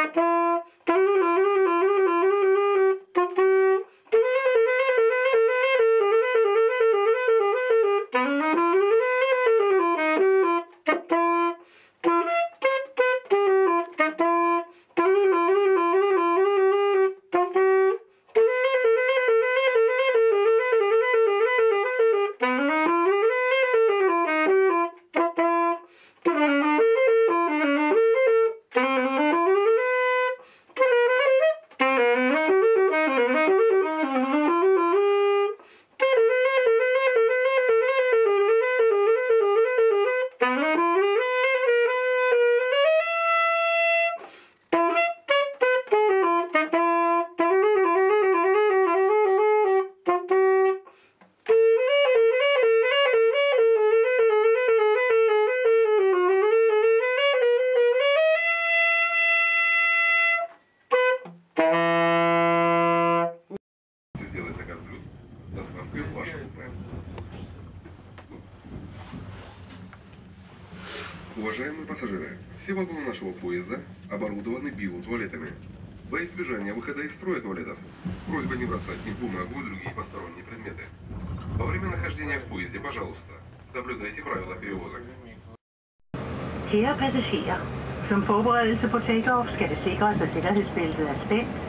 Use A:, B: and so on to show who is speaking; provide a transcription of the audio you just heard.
A: Уважаемые пассажиры, все вагоны нашего поезда оборудованы биотуалетами. Во избежание выхода из строя туалетов, просьба не бросать ни бумагу и другие посторонние предметы. Во время нахождения в поезде, пожалуйста, соблюдайте правила перевозок.
B: Kære passagerer, som forberedelse på take-off skal det sikres, at sikkerhedsbæltet er spændt.